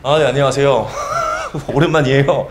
아, 네, 안녕하세요. 오랜만이에요.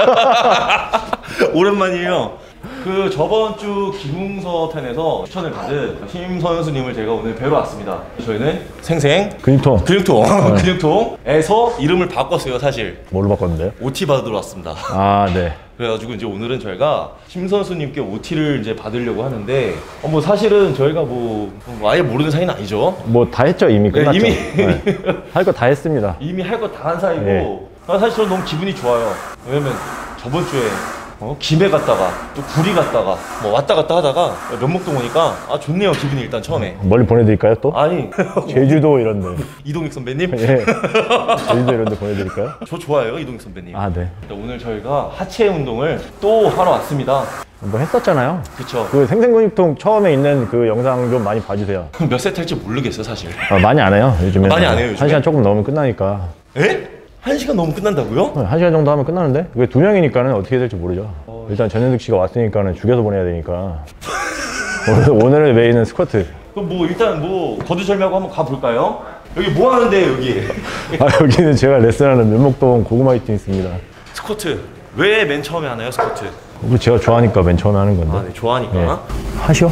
오랜만이에요. 그 저번 주 김웅서 편에서 추천을 받은 심선수님을 제가 오늘 뵈러 왔습니다. 저희는 생생 근육통. 근육통에서 이름을 바꿨어요, 사실. 뭘로 바꿨는데요? OT 받으러 왔습니다. 아, 네. 그래가지고 이제 오늘은 저희가 심선수님께 OT를 이제 받으려고 하는데 뭐 사실은 저희가 뭐 아예 모르는 사이는 아니죠. 뭐 다 했죠, 이미 끝났죠. 이미 할 거 다 했습니다. 이미 할 거 다 한 사이고 네. 사실 저는 너무 기분이 좋아요. 왜냐면 저번 주에 김해 갔다가 또 구리 갔다가 뭐 왔다 갔다 하다가 면목동 오니까 아 좋네요, 기분이. 일단 처음에 멀리 보내드릴까요, 또? 아니 제주도 이런 데. 이동익 선배님? 예. 제주도 이런 데 보내드릴까요? 저 좋아해요, 이동익 선배님. 아, 네. 오늘 저희가 하체 운동을 또 하러 왔습니다. 뭐 했었잖아요. 그쵸. 그 생생근육통 처음에 있는 그 영상 좀 많이 봐주세요. 몇 세트 할지 모르겠어요, 사실. 아, 많이 안 해요, 요즘에. 많이 안 해요, 요즘에? 1시간 조금 넘으면 끝나니까. 에? 1시간 넘으면 끝난다고요? 1시간 정도 하면 끝나는데? 그게 2명이니까는 어떻게 될지 모르죠. 일단 전현득 씨가 왔으니까는 죽여서 보내야 되니까. 오늘의 메인은 스쿼트. 그럼 뭐 일단 뭐 거두절미하고 한번 가볼까요? 여기 뭐 하는데 여기? 아, 여기는 제가 레슨하는 면목동 고구마 히팅 있습니다. 스쿼트. 왜 맨 처음에 하나요, 스쿼트? 제가 좋아하니까 맨 처음에 하는 건데. 아, 네, 좋아하니까. 네. 하시오.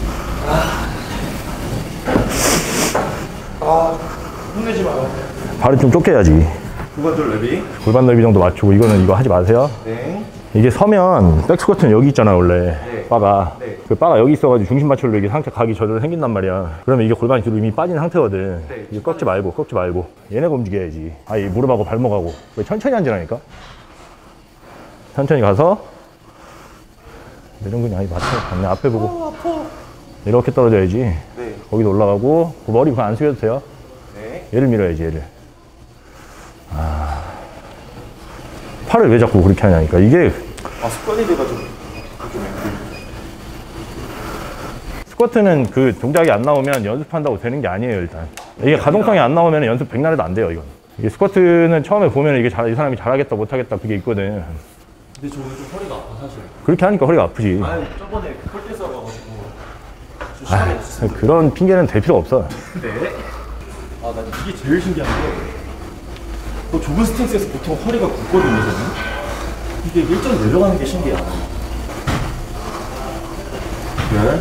혼내지 마요. 발을 좀 좁게야지. 골반돌 레비. 골반 넓이 정도 맞추고. 이거 하지 마세요. 네. 이게 서면 백스쿼트는 여기 있잖아, 원래. 네. 바가. 네. 그 바가 여기 있어가지고 중심 맞추려고 이게 상체 각이 저절로 생긴단 말이야. 그러면 이게 골반이 뒤로 이미 빠진 상태거든. 네. 이게 꺾지 말고. 얘네가 움직여야지. 이 무릎하고 발목하고. 왜 천천히 앉으라니까? 천천히 가서 내전근이 아니 맞춰. 맞네. 앞에 보고. 아파. 이렇게 떨어져야지. 네. 거기도 올라가고. 그 머리 그냥 안 숙여도 돼요. 네. 얘를 밀어야지, 얘를. 팔을 왜 자꾸 그렇게 하냐니까. 이게 습관이 돼가지고. 스쿼트는 그 동작이 안 나오면 연습한다고 되는 게 아니에요, 일단. 이게 가동성이 안 나오면 연습 백날해도 안 돼요, 이건. 이게 스쿼트는 처음에 보면 이게 이 사람이 잘하겠다, 못하겠다, 그게 있거든. 근데 저 오늘 좀 허리가 아파, 사실. 그렇게 하니까 허리가 아프지. 아니, 저번에 폴대 써가지고 좀 심하게 했었어요. 그런 핑계는 댈 필요 없어. 네. 난 이게 제일 신기한 게 또 좁은 스탠스에서 보통 허리가 굽거든요, 저는. 이게 일정 내려가는 게 신기해요. 네.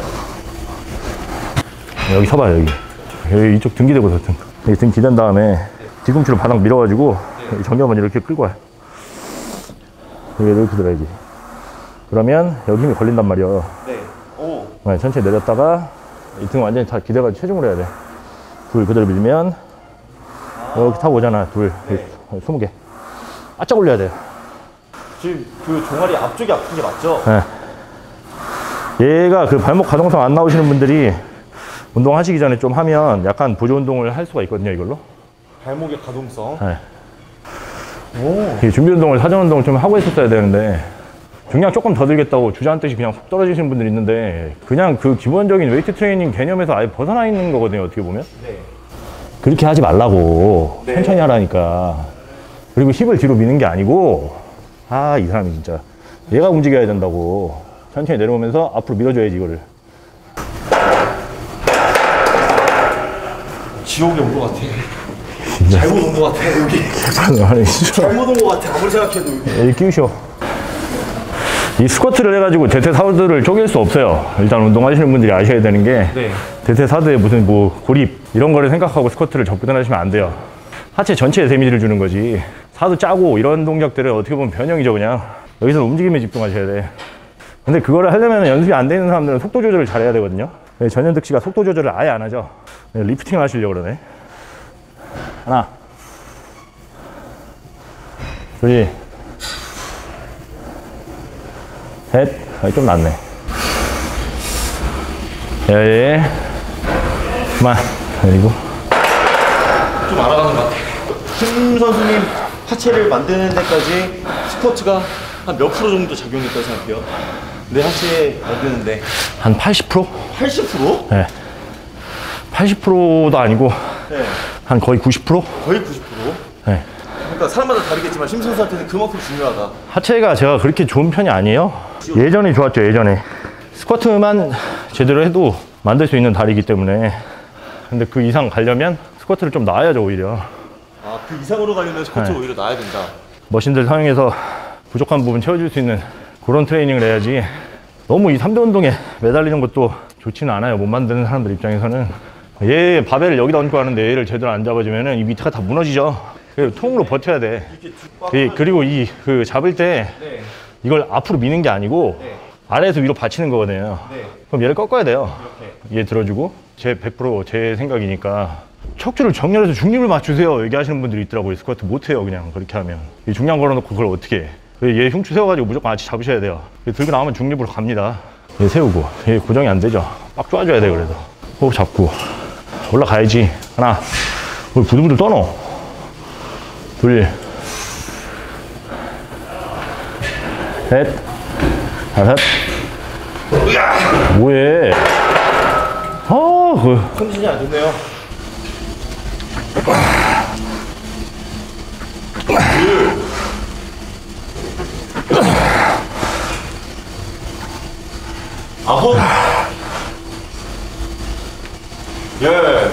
여기 서봐요, 여기 이쪽 등 기대고 등. 여기 등 기댄 다음에 뒤꿈치로 바닥 밀어가지고 정면만 이렇게 끌고 와요. 여기 이렇게 들어야지. 그러면 여기 힘이 걸린단 말이야. 네. 오. 네, 천천히 내렸다가 이 등 완전히 다 기대가지고 체중으로 해야 돼. 둘 그대로 밀면 이렇게 타고 오잖아. 둘. 네. 20개. 바짝 올려야 돼요. 지금 그 종아리 앞쪽이 아픈 게 맞죠? 네. 얘가 그 발목 가동성 안 나오시는 분들이 운동하시기 전에 좀 하면 약간 보조 운동을 할 수가 있거든요, 이걸로. 발목의 가동성. 네. 오. 이 준비 운동을, 사전 운동을 좀 하고 있었어야 되는데 중량 조금 더 들겠다고 주저앉듯이 그냥 훅 떨어지시는 분들이 있는데 그냥 그 기본적인 웨이트 트레이닝 개념에서 아예 벗어나 있는 거거든요, 어떻게 보면. 네. 그렇게 하지 말라고. 네. 천천히 하라니까. 그리고 힙을 뒤로 미는 게 아니고, 이 사람이 진짜 얘가 움직여야 된다고. 천천히 내려오면서 앞으로 밀어줘야지, 이거를. 지옥에 온 것 같아. 잘못 온 것 같아, 여기. 아니, 잘못 온 것 같아, 아무리 생각해도. 여기 끼우셔. 이 스쿼트를 해가지고 대퇴사두를 쪼갤 수 없어요. 일단 운동하시는 분들이 아셔야 되는 게, 네. 대퇴사두에 무슨 뭐 고립 이런 거를 생각하고 스쿼트를 접근하시면 안 돼요. 하체 전체에 데미지를 주는 거지. 사두 짜고 이런 동작들은 어떻게 보면 변형이죠, 그냥. 여기서는 움직임에 집중하셔야 돼. 근데 그거를 하려면 연습이 안 되는 사람들은 속도 조절을 잘해야 되거든요. 전현득 씨가 속도 조절을 아예 안 하죠. 리프팅을 하시려고 그러네. 하나, 둘, 셋. 좀 낫네. 열, 그만. 그리고 좀 알아가는 것 같아요. 심 선수님 하체를 만드는 데까지 스쿼트가 한 몇 프로 정도 작용했다고 생각해요? 내 하체 만드는데 한 80%? 80%? 네. 80%도 아니고 네. 한 거의 90%? 거의 90%? 네. 그러니까 사람마다 다르겠지만 심 선수한테는 그만큼 중요하다. 하체가 제가 그렇게 좋은 편이 아니에요. 예전에 좋았죠, 예전에. 스쿼트만 제대로 해도 만들 수 있는 다리이기 때문에. 근데 그 이상 가려면 스쿼트를 좀 나아야죠, 오히려. 그 이상으로 가려면 스쿼트 네. 오히려 나야 된다. 머신들 사용해서 부족한 부분 채워줄 수 있는 그런 트레이닝을 해야지. 너무 이 3대 운동에 매달리는 것도 좋지는 않아요. 못 만드는 사람들 입장에서는. 얘 바벨을 여기다 얹고 하는데 얘를 제대로 안 잡아주면은 이 밑에가 다 무너지죠. 통으로 버텨야 돼. 그리고 그 잡을 때 네. 이걸 앞으로 미는 게 아니고 네. 아래에서 위로 받치는 거거든요. 네. 그럼 얘를 꺾어야 돼요. 이렇게. 얘 들어주고 제 100% 생각이니까 척추를 정렬해서 중립을 맞추세요 얘기하시는 분들이 있더라고요. 스쿼트 못해요. 그냥 그렇게 하면 이 중량 걸어놓고 그걸 어떻게 해. 얘 흉추 세워가지고 무조건 같이 잡으셔야 돼요. 들고 나오면 중립으로 갑니다. 얘 세우고 얘 고정이 안 되죠. 빡 쪼아줘야 돼. 그래도 호흡 잡고 올라가야지. 하나 부들부들 떠넣어. 둘 셋 다섯. 뭐해? 컨디션이 안 좋네요. 아홉. 예.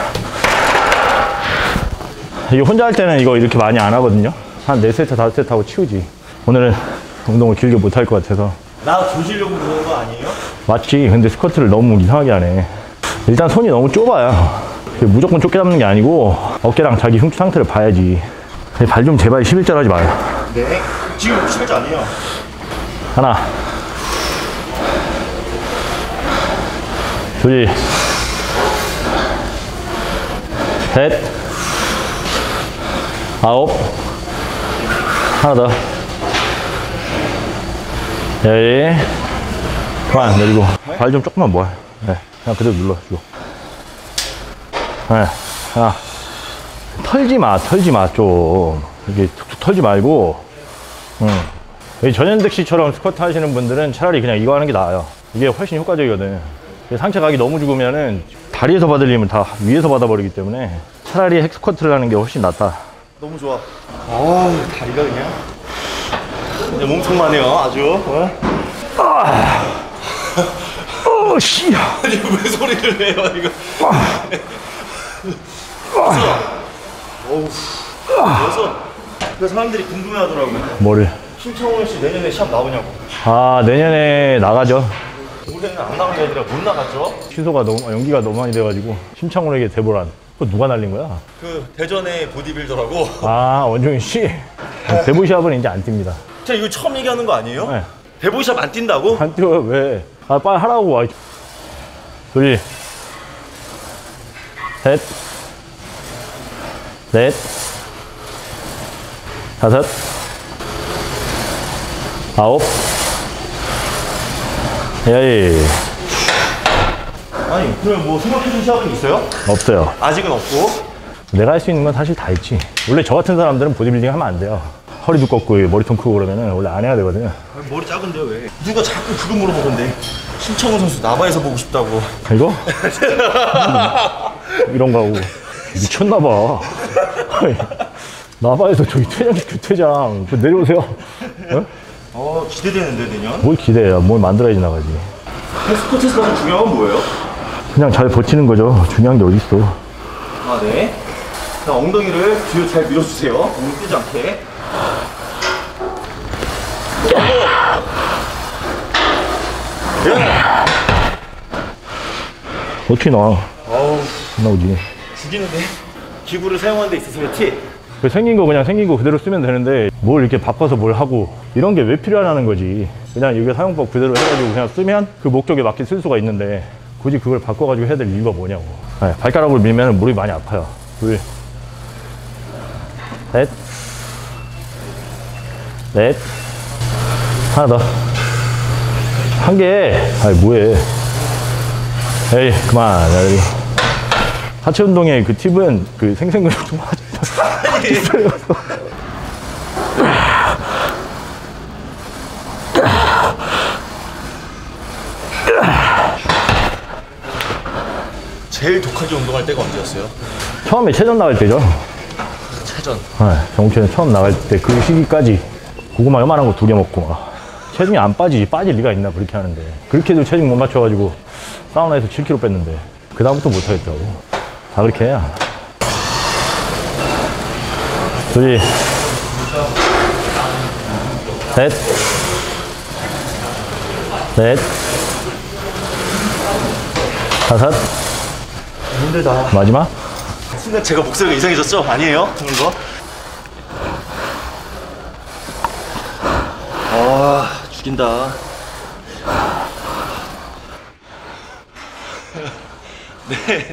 이게 혼자 할 때는 이거 이렇게 많이 안 하거든요. 한 4세트, 5세트 하고 치우지. 오늘은 운동을 길게 못 할 것 같아서. 나 조시려고 그러는 거 아니에요? 맞지. 근데 스쿼트를 너무 이상하게 하네. 일단 손이 너무 좁아요. 무조건 좁게 잡는 게 아니고 어깨랑 자기 흉추 상태를 봐야지. 발 좀 제발 11절 하지 마요. 네. 지금 11절 아니에요. 하나 둘 셋 아홉. 하나 더. 열. 그만 내리고 발 좀 조금만 모아. 네, 그냥 그대로 눌러주고. 네, 하나. 털지 마 좀. 이렇게 툭툭 털지 말고. 이 전현득 씨처럼 스쿼트 하시는 분들은 차라리 그냥 이거 하는 게 나아요. 이게 훨씬 효과적이거든. 상체 각이 너무 죽으면은 다리에서 받을 힘을 다 위에서 받아버리기 때문에 차라리 핵 스쿼트를 하는 게 훨씬 낫다. 너무 좋아. 아, 다리가 그냥. 네, 몸통만해요, 아주. 씨. 아니, 왜 소리를 내요, 이거. 그래서 그 사람들이 궁금해 하더라고요. 뭐를? 심창원 씨 내년에 시합 나오냐고. 아, 내년에 나가죠. 올해는 안 나간 게 아니라 못 나갔죠. 취소가 너무, 연기가 너무 많이 돼가지고. 심창훈에게 대보란. 그거 누가 날린 거야? 그 대전의 보디빌더라고. 아, 원종윤 씨. 대보 시합은 이제 안 뜁니다. 자, 이거 처음 얘기하는 거 아니에요? 네. 대보 시합 안 뛴다고? 안 뛰어요, 왜? 아, 빨리 하라고. 와. 둘, 셋, 넷, 다섯, 아홉, 열. 아니, 그러면 뭐 생각해둔 시합은 있어요? 없어요. 아직은 없고. 내가 할 수 있는 건 사실 다 있지. 원래 저 같은 사람들은 보디빌딩 하면 안 돼요. 허리 두껍고 머리통 크고 그러면은 원래 안 해야 되거든요. 머리 작은데 왜? 누가 자꾸 그거 물어보던데. 심창훈 선수 나바에서 보고 싶다고. 이거? 이런 거 하고 미쳤나봐. 나바에서 저기 퇴장 그 내려오세요. 기대되는데 내년? 뭘 기대해요. 뭘 만들어야지 나가지. 스쿼트에서 가장 중요한 건 뭐예요? 그냥 잘 버티는 거죠. 중요한 게 어딨어. 아, 네. 자, 엉덩이를 뒤로 잘 밀어주세요. 엉덩이 뛰지 않게. 어떻게 나와? 어우, 안 나오지. 죽이는데? 기구를 사용하는 데 있어서의 팁. 생긴 거 그냥 생긴 거 그대로 쓰면 되는데 뭘 이렇게 바꿔서 뭘 하고 이런 게 왜 필요하냐는 거지. 그냥 이게 사용법 그대로 해가지고 그냥 쓰면 그 목적에 맞게 쓸 수가 있는데 굳이 그걸 바꿔가지고 해야 될 이유가 뭐냐고. 네, 발가락을 밀면 무릎이 많이 아파요. 둘, 셋, 넷, 하나 더. 한 개. 아이, 뭐해. 에이, 그만. 하체 운동의 그 팁은 그 생생근육 좀 하자. 제일 독하게 운동할 때가 언제였어요? 처음에 체전 나갈 때죠. 체전. 네, 정체는 처음 나갈 때 그 시기까지 고구마 요만한 거 2개 먹고 막 체중이 안 빠지지. 빠질 리가 있나 그렇게 하는데 그렇게도 체중 못 맞춰가지고 사우나에서 7kg 뺐는데 그 다음부터 못 하겠더라고. 다 그렇게 해야. 둘, 셋, 넷, 다섯, 힘들다. 마지막. 순간 제가 목소리가 이상해졌죠? 아니에요? 그런 거? 아, 죽인다. 네.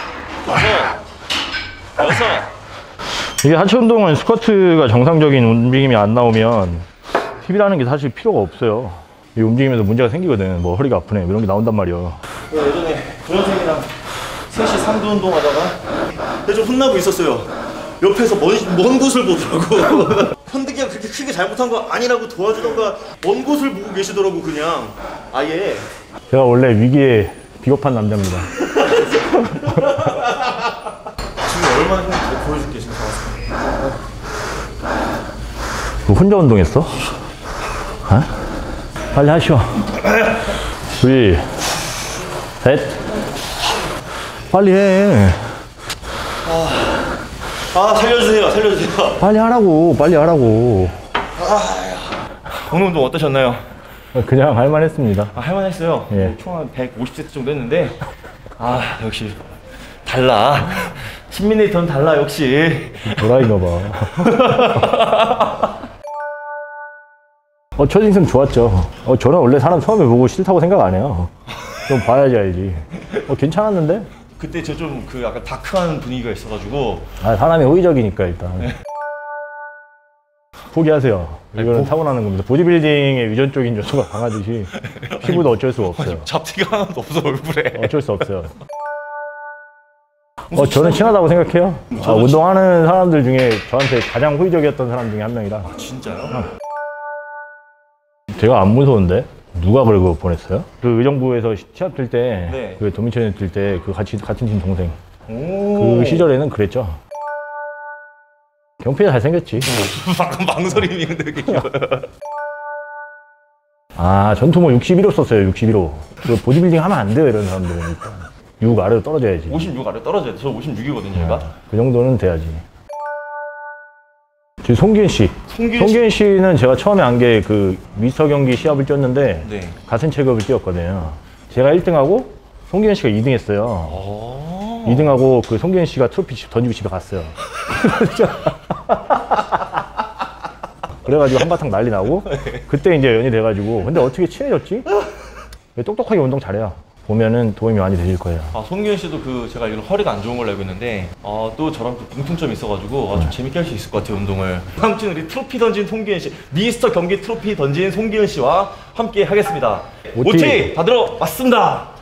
여섯. 이게 하체 운동은 스쿼트가 정상적인 움직임이 안 나오면 힙이라는 게 사실 필요가 없어요. 이 움직임에서 문제가 생기거든. 뭐 허리가 아프네 이런 게 나온단 말이야. 예전에 조현생이랑 셋이 삼두 운동하다가 근데 좀 혼나고 있었어요. 옆에서 먼 곳을 보더라고. 현득이가 그렇게 크게 잘못한 거 아니라고 도와주던가 먼 곳을 보고 계시더라고. 그냥 아예. 제가 원래 위기에 비겁한 남자입니다. 지금 얼마나 힘든지 보여줄게. 지금 잡았어. 너 혼자 운동했어? 어? 빨리 하시오. 둘, 셋. 빨리 해. 아, 살려주세요. 살려주세요. 빨리 하라고. 빨리 하라고. 오늘 운동 어떠셨나요? 그냥 할만했습니다. 아, 할만했어요. 예. 총 한 150세트 정도 했는데 아, 역시 달라. 신민네이터는 달라 역시. 도라이가 봐. 첫인상 좋았죠. 저는 원래 사람 처음에 보고 싫다고 생각 안 해요. 좀 봐야지 알지. 괜찮았는데? 그때 저 좀 그 약간 다크한 분위기가 있어가지고. 아, 사람이 호의적이니까 일단. 포기하세요. 이거는 타고나는 겁니다. 보디빌딩의 유전적인 요소가 강하듯이 피부도 어쩔 수가 없어요. 잡티가 하나도 없어 얼굴에. 어쩔 수 없어요. 저는 친하다고 생각해요. 운동하는 사람들 중에 저한테 가장 호의적이었던 사람 중에 한 명이라. 진짜요? 제가 안 무서운데? 누가 그러고 보냈어요? 그 의정부에서 시합 뛸 때, 네. 그 도민천에 뛸 때, 그 같은 팀 동생. 오. 그 시절에는 그랬죠. 경필이 잘생겼지. 망설임이 근데 되게 길어요. 아, 전투모 61호 썼어요, 61호. 그 보디빌딩 하면 안 돼요, 이런 사람들은. 6 아래로 떨어져야지. 56 아래 떨어져야 돼. 저 56이거든요, 제가. 그 정도는 돼야지. 지금 송기현 씨. 송기현 씨는 제가 처음에 안 게 그 미스터 경기 시합을 뛰었는데 네. 같은 체급을 뛰었거든요. 제가 1등하고 송기현 씨가 2등 했어요. 2등하고 그 송기현 씨가 트로피 던지고 집에 갔어요. 그래가지고 한바탕 난리 나고 그때 이제 연이 돼가지고 근데 어떻게 친해졌지? 똑똑하게 운동 잘해요. 보면은 도움이 많이 되실 거예요. 아, 송기현 씨도 그 제가 알기로 허리가 안 좋은 걸로 알고 있는데 또 저랑 또 공통점이 있어가지고 좀 재밌게 할 수 있을 것 같아요, 운동을. 다음 주는 우리 트로피 던진 송기현 씨, 미스터 경기 트로피 던진 송기현 씨와 함께 하겠습니다. OT 받으러 왔습니다.